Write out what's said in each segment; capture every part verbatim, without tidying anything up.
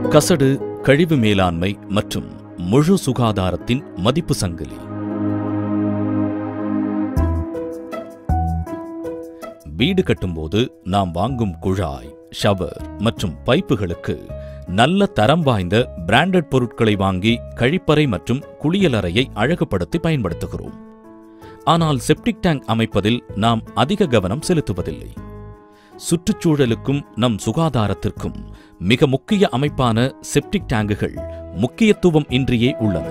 கசடு, கழிவு மேலாண்மை மற்றும் முழு சுகாதாரத்தின் மதிப்பு சங்கிலி. வீடு கட்டும்போது நாம் வாங்கும் குழாய், ஷவர் மற்றும் பைப்புகளுக்கு நல்ல தரம் வாய்ந்த பிராண்டட் பொருட்களை வாங்கி கழிப்பறை மற்றும் குளியலறையை அழகுபடுத்தி பயன்படுத்துகிறோம். ஆனால் செப்டிக் டேங்க் அமைப்பதில் நாம் அதிக கவனம் செலுத்துவதில்லை. சுற்றுச்சூழலுக்கும் நம் சுகாதாரத்திற்கும் மிக முக்கிய அமைப்பான செப்டிக் டேங்குகள் முக்கியத்துவம் இன்றியே உள்ளன.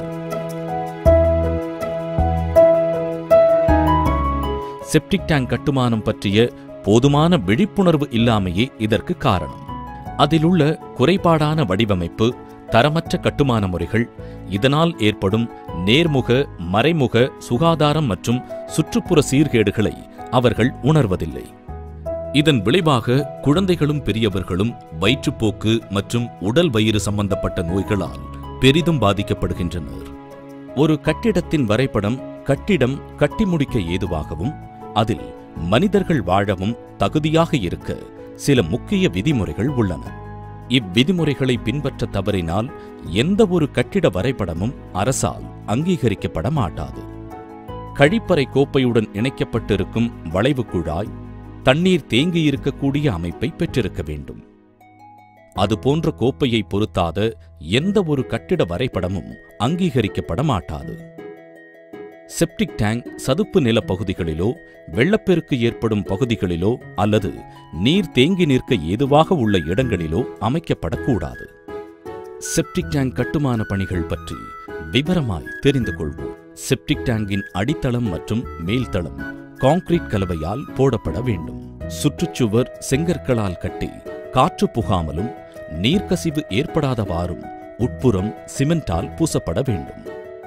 செப்டிக் டேங்க் கட்டுமானம் பற்றிய போதுமான விழிப்புணர்வு இல்லாமையே இதற்கு காரணம். அதிலுள்ள குறைபாடான வடிவமைப்பு, தரமற்ற கட்டுமான முறைகள், இதனால் ஏற்படும் நேர்முக, மறைமுக சுகாதாரம் மற்றும் சுற்றுப்புற சீர்கேடுகளை அவர்கள் உணர்வதில்லை. இதன் விளைவாக குழந்தைகளும் பெரியவர்களும் வயிற்றுப்போக்கு மற்றும் உடல் வயிறு சம்பந்தப்பட்ட நோய்களால் பெரிதும் பாதிக்கப்படுகின்றனர். ஒரு கட்டிடத்தின் வரைபடம் கட்டிடம் கட்டி முடிக்க ஏதுவாகவும் அதில் மனிதர்கள் வாழவும் தகுதியாக இருக்க சில முக்கிய விதிமுறைகள் உள்ளன. இவ்விதிமுறைகளை பின்பற்ற தவறினால் எந்த ஒரு கட்டிட வரைபடமும் அரசால் அங்கீகரிக்கப்பட மாட்டாது. கழிப்பறை கோப்பையுடன் இணைக்கப்பட்டிருக்கும் வளைவு குழாய் தண்ணீர் தேங்கியிருக்கக்கூடிய அமைப்பை பெற்றிருக்க வேண்டும். அதுபோன்ற கோப்பையை பொருத்தாத எந்த ஒரு கட்டிட வரைபடமும் அங்கீகரிக்கப்பட மாட்டாது. செப்டிக் டேங்க் சதுப்பு நில பகுதிகளிலோ, வெள்ளப்பெருக்கு ஏற்படும் பகுதிகளிலோ அல்லது நீர் தேங்கி நிற்க ஏதுவாக உள்ள இடங்களிலோ அமைக்கப்படக்கூடாது. செப்டிக் டேங்க் கட்டுமான பணிகள் பற்றி விவரமாய் தெரிந்து கொள்வோம். செப்டிக் டேங்கின் அடித்தளம் மற்றும் மேல்தளம் கான்கிரீட் கலவையால் போடப்பட வேண்டும். சுற்றுச்சுவர் செங்கற்களால் கட்டி காற்று புகாமலும் நீர்க்கசிவு ஏற்படாதவாறும் உட்புறம் சிமெண்டால் பூசப்பட வேண்டும்.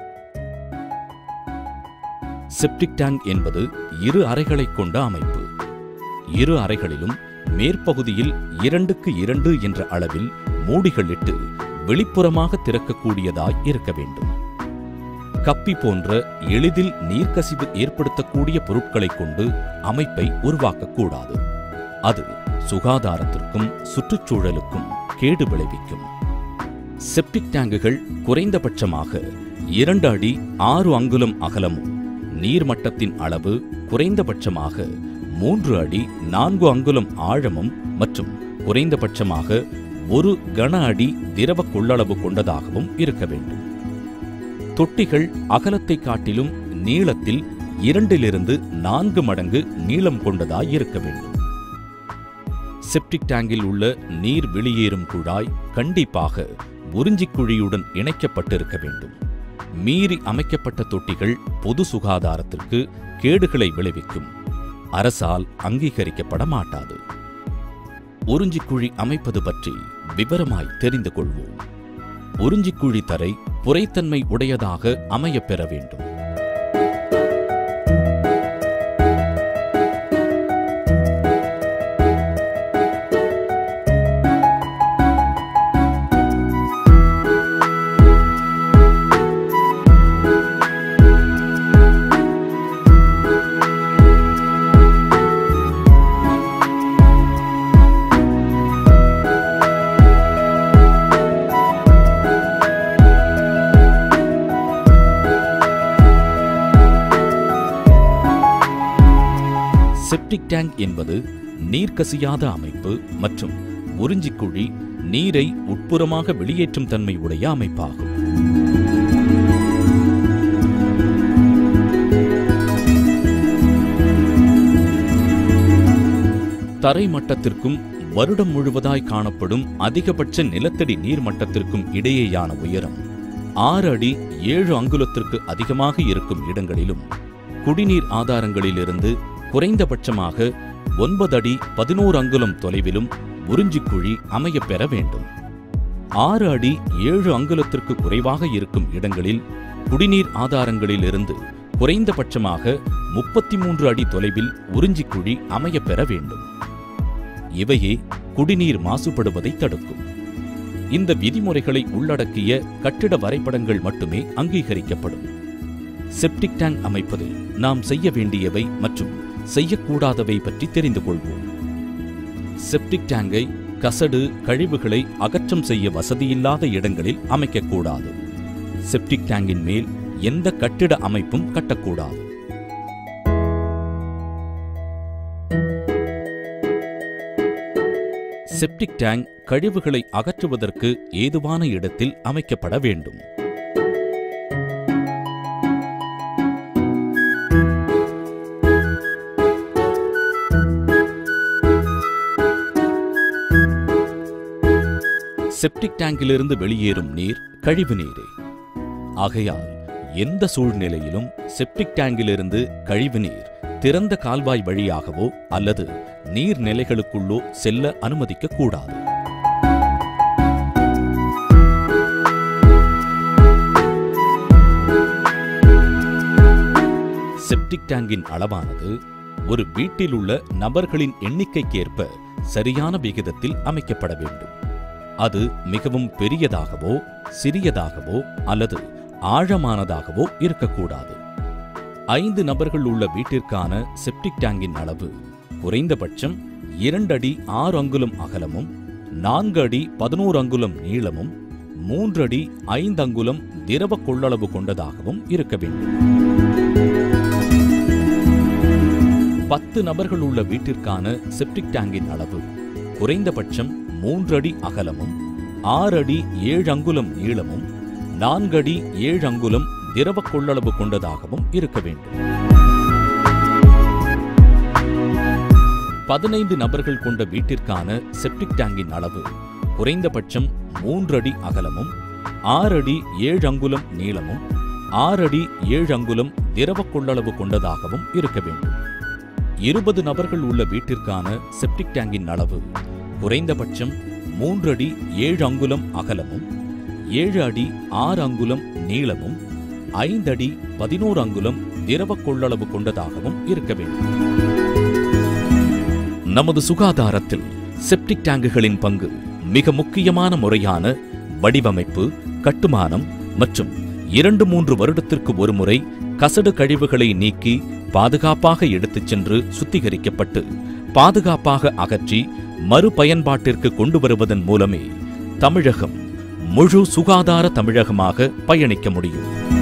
செப்டிக் டேங்க் என்பது இரு அறைகளை கொண்ட அமைப்பு. இரு அறைகளிலும் மேற்பகுதியில் இரண்டுக்கு இரண்டு என்ற அளவில் மூடிகளிட்டு வெளிப்புறமாக திறக்கக்கூடியதாய் இருக்க வேண்டும். கப்பி போன்ற எளிதில் நீர்க்கசிவு ஏற்படுத்தக்கூடிய பொருட்களை கொண்டு அமைப்பை உருவாக்கக்கூடாது. அது சுகாதாரத்திற்கும் சுற்றுச்சூழலுக்கும் கேடு விளைவிக்கும். செப்டிக் டேங்குகள் குறைந்தபட்சமாக இரண்டு அடி ஆறு அங்குலம் அகலமும், நீர்மட்டத்தின் அளவு குறைந்தபட்சமாக மூன்று அடி நான்கு அங்குலம் ஆழமும் மற்றும் குறைந்தபட்சமாக ஒரு கன அடி திரவ கொள்ளளவு கொண்டதாகவும் இருக்க வேண்டும். தொட்டிகள் அகலத்தை காட்டிலும் நீளத்தில் இரண்டிலிருந்து நான்கு மடங்கு நீளம் கொண்டதாய் இருக்க வேண்டும். செப்டிக் டேங்கில் உள்ள நீர் வெளியேறும் குழாய் கண்டிப்பாக உறிஞ்சிக்குழியுடன் இணைக்கப்பட்டிருக்க வேண்டும். மீறி அமைக்கப்பட்ட தொட்டிகள் பொது சுகாதாரத்திற்கு கேடுகளை விளைவிக்கும். அரசால் அங்கீகரிக்கப்பட மாட்டாது. உறிஞ்சிக்குழி அமைப்பது பற்றி விவரமாய் தெரிந்து கொள்வோம். உறிஞ்சிக்குழி தரை புரைத்தன்மை உடையதாக அமையப் பெற வேண்டும். செப்டிக் டேங்க் என்பது நீர்க்கசியாத அமைப்பு மற்றும் உறிஞ்சிக்குழி நீரை உட்புறமாக வெளியேற்றும் தன்மை உடைய அமைப்பாகும். தரை மட்டத்திற்கும் வருடம் முழுவதாய் காணப்படும் அதிகபட்ச நிலத்தடி நீர் மட்டத்திற்கும் இடையேயான உயரம் ஆறு அடி ஏழு அங்குலத்திற்கு அதிகமாக இருக்கும் இடங்களிலும், குடிநீர் ஆதாரங்களிலிருந்து குறைந்தபட்சமாக ஒன்பது அடி பதினோரு அங்குலம் தொலைவிலும் உறிஞ்சிக்குழி அமையப் பெற வேண்டும். ஆறு அடி ஏழு அங்குலத்திற்கு குறைவாக இருக்கும் இடங்களில் குடிநீர் ஆதாரங்களிலிருந்து குறைந்தபட்சமாக முப்பத்தி மூன்று அடி தொலைவில் உறிஞ்சிக்குழி அமையப் பெற வேண்டும். இவையே குடிநீர் மாசுபடுவதை தடுக்கும். இந்த விதிமுறைகளை உள்ளடக்கிய கட்டிட வரைபடங்கள் மட்டுமே அங்கீகரிக்கப்படும். செப்டிக் டேங்க் அமைப்பதில் நாம் செய்ய வேண்டியவை மற்றும் செய்யக்கூடாதவை பற்றி தெரிந்து கொள்வோம். செப்டிக் டேங்கை கசடு கழிவுகளை அகற்றம் செய்ய வசதியில்லாத இடங்களில் அமைக்கக்கூடாது. செப்டிக் டேங்கின் மேல் எந்த கட்டிட அமைப்பும் கட்டக்கூடாது. செப்டிக் டேங்க் கழிவுகளை அகற்றுவதற்கு ஏதுவான இடத்தில் அமைக்கப்பட வேண்டும். செப்டிக் டேங்கிலிருந்து வெளியேறும் நீர் கழிவு நீரே. ஆகையால் எந்த சூழ்நிலையிலும் செப்டிக் டேங்கிலிருந்து கழிவு நீர் திறந்த கால்வாய் வழியாகவோ அல்லது நீர்நிலைகளுக்குள்ளோ செல்ல அனுமதிக்க கூடாது. செப்டிக் டேங்கின் அளவானது ஒரு வீட்டில் உள்ள நபர்களின் எண்ணிக்கைக்கேற்ப சரியான விகிதத்தில் அமைக்கப்பட வேண்டும். அது மிகவும் பெரியதாகவோ சிறியதாகவோ அல்லது ஆழமானதாகவோ இருக்கக்கூடாது. ஐந்து நபர்கள் உள்ள வீட்டிற்கான செப்டிக் டேங்கின் அளவு குறைந்தபட்சம் இரண்டு அடி ஆறு அங்குலம் அகலமும் நான்கு அடி பதினோரு அங்குலம் நீளமும் மூன்று அடி ஐந்து அங்குலம் திரவ கொள்ளளவு கொண்டதாகவும் இருக்க வேண்டும். பத்து நபர்கள் உள்ள வீட்டிற்கான செப்டிக் டேங்கின் அளவு குறைந்தபட்சம் மூன்று அடி அகலமும் ஆறு அடி ஏழு அங்குலம் நீளமும் நான்கு அடி ஏழு அங்குலம் திரவ கொள்ளளவு கொண்டதாகவும் இருக்க வேண்டும். பதினைந்து நபர்கள் கொண்ட வீட்டிற்கான செப்டிக் டேங்கின் அளவு குறைந்தபட்சம் மூன்று அடி அகலமும் ஆறு அடி ஏழு அங்குலம் நீளமும் ஆறு அடி ஏழு அங்குலம் திரவ கொள்ளளவு கொண்டதாகவும் இருக்க வேண்டும். இருபது நபர்கள் உள்ள வீட்டிற்கான செப்டிக் டேங்கின் அளவு குறைந்தபட்சம் மூன்று அடி ஏழு அங்குலம் அகலமும் ஏழு அடி ஆறு அங்குலம் நீளமும் ஐந்து அடி பதினோரு அங்குலம் திரவ கொள்ளளவு கொண்டதாகவும் இருக்க வேண்டும். நமது சுகாதாரத்தில் செப்டிக் டேங்குகளின் பங்கு மிக முக்கியமான முறையான வடிவமைப்பு, கட்டுமானம் மற்றும் இரண்டு மூன்று வருடத்திற்கு ஒருமுறை கசடு கழிவுகளை நீக்கி பாதுகாப்பாக எடுத்துச் சென்று சுத்திகரிக்கப்பட்டு பாதுகாப்பாக அகற்றி மறுபயன்பாட்டிற்கு கொண்டு வருவதன் மூலமே தமிழகம் முழு சுகாதார தமிழகமாக பயணிக்க முடியும்.